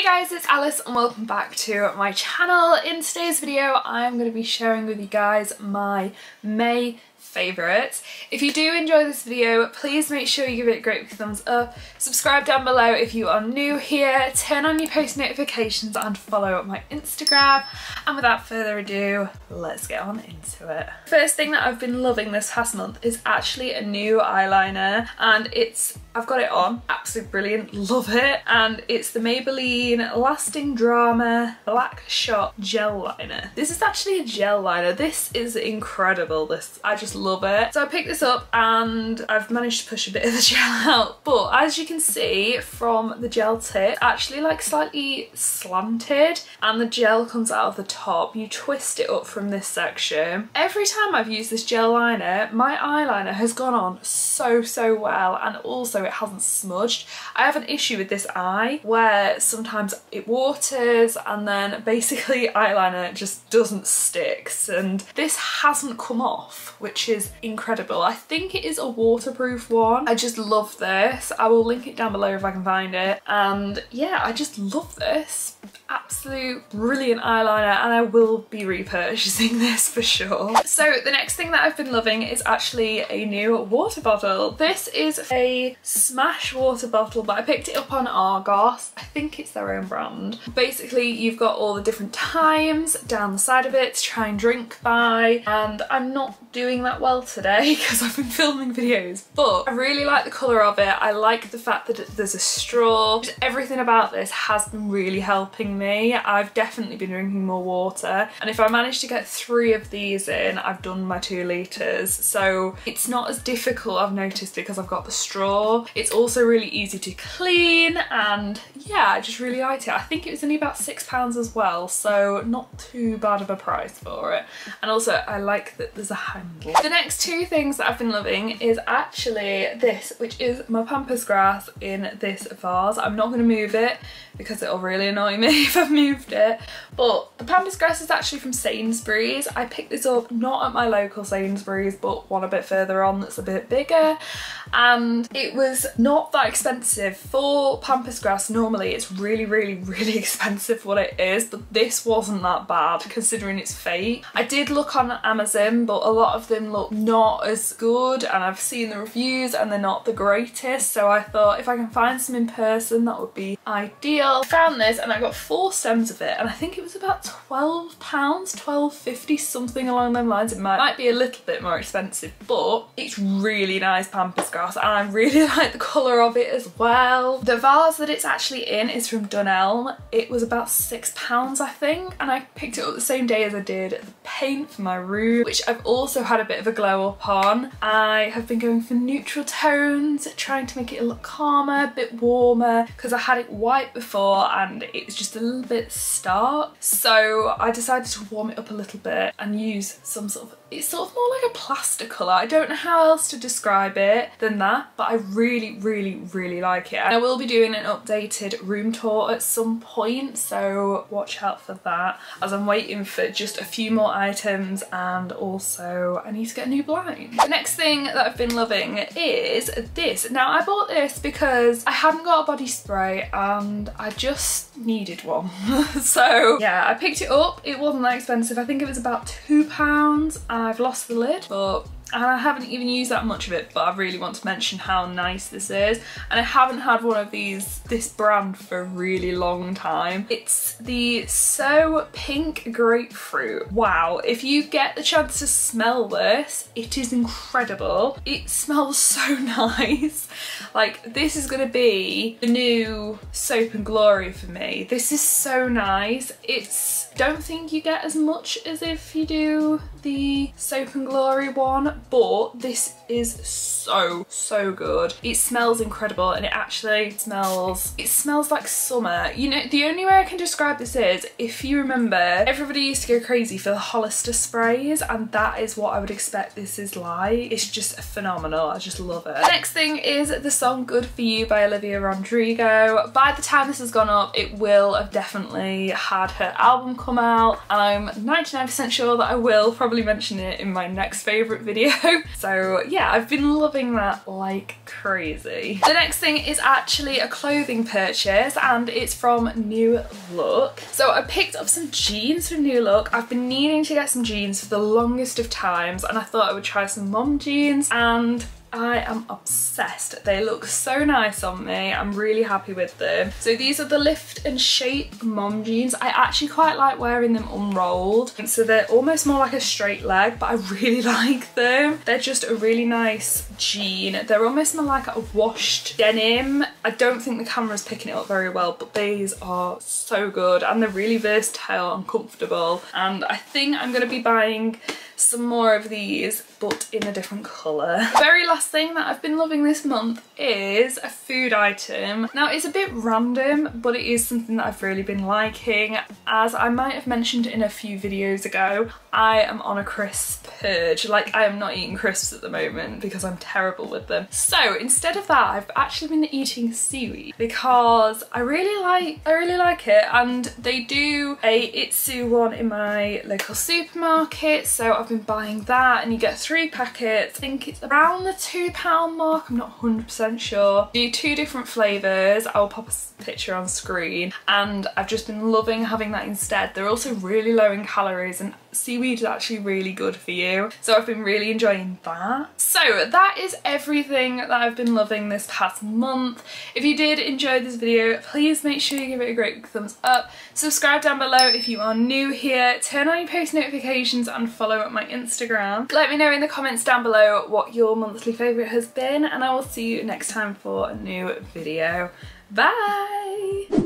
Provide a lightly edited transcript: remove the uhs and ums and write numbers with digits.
guys, it's Alice and welcome back to my channel. In today's video I'm going to be sharing with you guys my May favourites. If you do enjoy this video, please make sure you give it a great big thumbs up, subscribe down below if you are new here, turn on your post notifications and follow my Instagram, and without further ado, let's get on into it. First thing that I've been loving this past month is actually a new eyeliner, and I've got it on, absolutely brilliant, love it, and it's the Maybelline Lasting Drama Black Shot Gel Liner. This is actually a gel liner. This is incredible. I just love it. So I picked this up and I've managed to push a bit of the gel out, but as you can see from the gel tip, actually like slightly slanted, and the gel comes out of the top. You twist it up from this section. Every time I've used this gel liner, my eyeliner has gone on so well, and also it hasn't smudged. I have an issue with this eye where sometimes it waters and then basically eyeliner just doesn't stick, and this hasn't come off, which is incredible. I think it is a waterproof one. I just love this. I will link it down below if I can find it, and yeah, I just love this. Absolute brilliant eyeliner, and I will be repurchasing this for sure. So the next thing that I've been loving is actually a new water bottle. This is a Smash water bottle, but I picked it up on Argos. I think it's their own brand. Basically, you've got all the different times down the side of it to try and drink by, and I'm not doing that well today because I've been filming videos, but I really like the colour of it. I like the fact that there's a straw. Just everything about this has been really helping me. I've definitely been drinking more water, and if I manage to get 3 of these in, I've done my 2 litres. So it's not as difficult, I've noticed, because I've got the straw. It's also really easy to clean, and yeah, I just really liked it. I think it was only about £6 as well, so not too bad of a price for it. And also I like that there's a handle. The next 2 things that I've been loving is actually this, which is my pampas grass in this vase. I'm not going to move it because it'll really annoy me if I've moved it, but the pampas grass is actually from Sainsbury's. I picked this up not at my local Sainsbury's, but one a bit further on that's a bit bigger, and it was not that expensive. For pampas grass normally it's really expensive what it is, but this wasn't that bad considering it's fake. I did look on Amazon, but a lot of them look not as good, and I've seen the reviews and they're not the greatest, so I thought if I can find some in person that would be ideal. I found this and I got 4 stems of it, and I think it was about £12, £12.50, something along those lines. It might be a little bit more expensive, but it's really nice pampas grass, and I really like the colour of it as well. The vase that it's actually in is from Dunelm. It was about £6 I think, and I picked it up the same day as I did the paint for my room, which I've also had a bit of a glow up on. I have been going for neutral tones, trying to make it look calmer, a bit warmer, because I had it white before and it was just a little bit stark, so I decided to warm it up a little bit and use some sort of, it's sort of more like a plaster colour. I don't know how else to describe it than that, but I really like it. And I will be doing an updated room tour at some point, so watch out for that, as I'm waiting for just a few more items, and also I need to get a new blind. The next thing that I've been loving is this. Now I bought this because I hadn't got a body spray and I just needed one. So yeah, I picked it up. It wasn't that expensive. I think it was about £2. I've lost the lid, but I haven't even used that much of it, but I really want to mention how nice this is. And I haven't had one of this brand for a really long time. It's the So Pink Grapefruit. Wow, if you get the chance to smell this, it is incredible. It smells so nice. Like, this is gonna be the new Soap and Glory for me. This is so nice. Don't think you get as much as if you do the Soap and Glory one, but this is so good. It smells incredible, and it actually smells like summer. You know, the only way I can describe this is, if you remember, everybody used to go crazy for the Hollister sprays, and that is what I would expect this is like. It's just phenomenal. I just love it. The next thing is the song Good For You by Olivia Rodrigo. By the time this has gone up, it will have definitely had her album come out, and I'm 99% sure that I will probably mention it in my next favourite video. So yeah, yeah, I've been loving that like crazy. The next thing is actually a clothing purchase, and it's from New Look. So I picked up some jeans from New Look. I've been needing to get some jeans for the longest of times, and I thought I would try some mom jeans, and I am obsessed. They look so nice on me. I'm really happy with them. So these are the Lift and Shape mom jeans. I actually quite like wearing them unrolled. So they're almost more like a straight leg, but I really like them. They're just a really nice jean. They're almost more like a washed denim. I don't think the camera's picking it up very well, but these are so good, and they're really versatile and comfortable. And I think I'm going to be buying some more of these, but in a different colour. The very last thing that I've been loving this month is a food item. Now it's a bit random, but it is something that I've really been liking. As I might have mentioned in a few videos ago, I am on a crisp purge. Like, I am not eating crisps at the moment because I'm terrible with them. So instead of that, I've actually been eating seaweed because I really like it, and they do a Itsu one in my local supermarket, so I've been buying that, and you get 3 packets. I think it's around the £2 mark, I'm not 100% sure. Do 2 different flavours. I'll pop a picture on screen, and I've just been loving having that instead. They're also really low in calories, and seaweed is actually really good for you, so I've been really enjoying that. So that is everything that I've been loving this past month. If you did enjoy this video, please make sure you give it a great thumbs up, subscribe down below if you are new here, turn on your post notifications and follow my Instagram. Let me know in the comments down below what your monthly favourite has been, and I will see you next time for a new video. Bye!